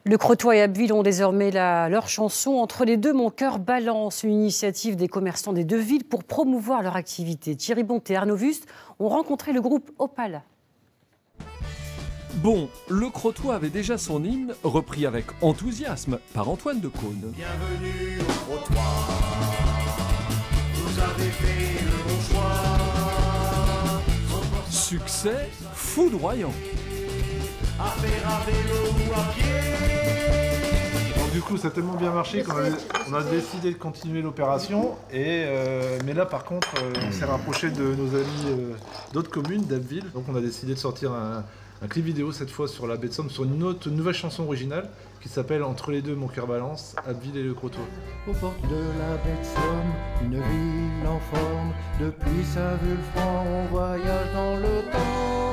Le Crotoy et Abbeville ont désormais leur chanson Entre les deux, mon cœur balance, une initiative des commerçants des deux villes pour promouvoir leur activité. Thierry Bonté et Arnaud Wust ont rencontré le groupe Opal. Bon, le Crotoy avait déjà son hymne, repris avec enthousiasme par Antoine de Caunes. Bienvenue au Crotoy, vous avez fait le bon choix. Succès foudroyant. À faire à vélo ou à pied. Donc, du coup, ça a tellement bien marché qu'on a décidé de continuer l'opération. Mais là, par contre, on s'est rapproché de nos amis d'autres communes, d'Abbeville. Donc, on a décidé de sortir un clip vidéo cette fois sur la baie de Somme, sur une autre nouvelle chanson originale qui s'appelle Entre les deux, mon cœur balance, Abbeville et le Crotoy. Aux portes de la baie de Somme, une ville en forme. Depuis sa vue le franc, on voyage dans le temps.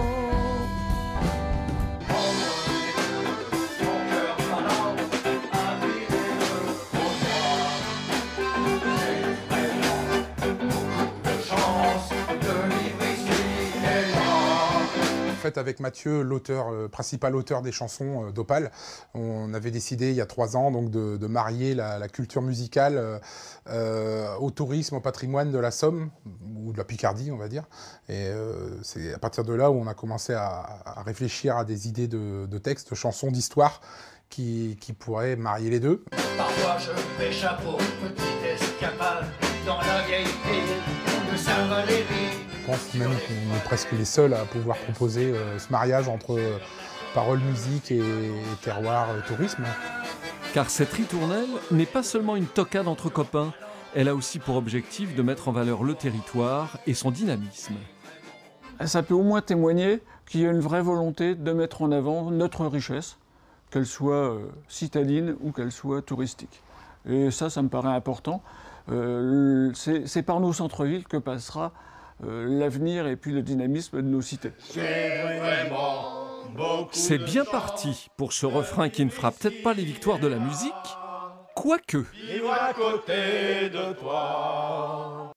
En fait, avec Mathieu, principal auteur des chansons d'Opal, on avait décidé il y a 3 ans donc, de marier la culture musicale au tourisme, au patrimoine de la Somme, ou de la Picardie, on va dire. Et c'est à partir de là où on a commencé à réfléchir à des idées de textes, de chansons, d'histoire qui pourraient marier les deux. Parfois je fais chapeau, petite escapade dans la vieille ville de Saint-Valéry. Je pense même qu'on est presque les seuls à pouvoir proposer ce mariage entre paroles musique et terroir tourisme. Car cette ritournelle n'est pas seulement une toccade entre copains, elle a aussi pour objectif de mettre en valeur le territoire et son dynamisme. Ça peut au moins témoigner qu'il y a une vraie volonté de mettre en avant notre richesse, qu'elle soit citadine ou qu'elle soit touristique. Et ça me paraît important. C'est par nos centres-villes que passera l'avenir et puis le dynamisme de nos cités. C'est bien parti pour ce refrain qui ne fera peut-être pas les victoires de la musique, quoique. Vivre à côté de toi.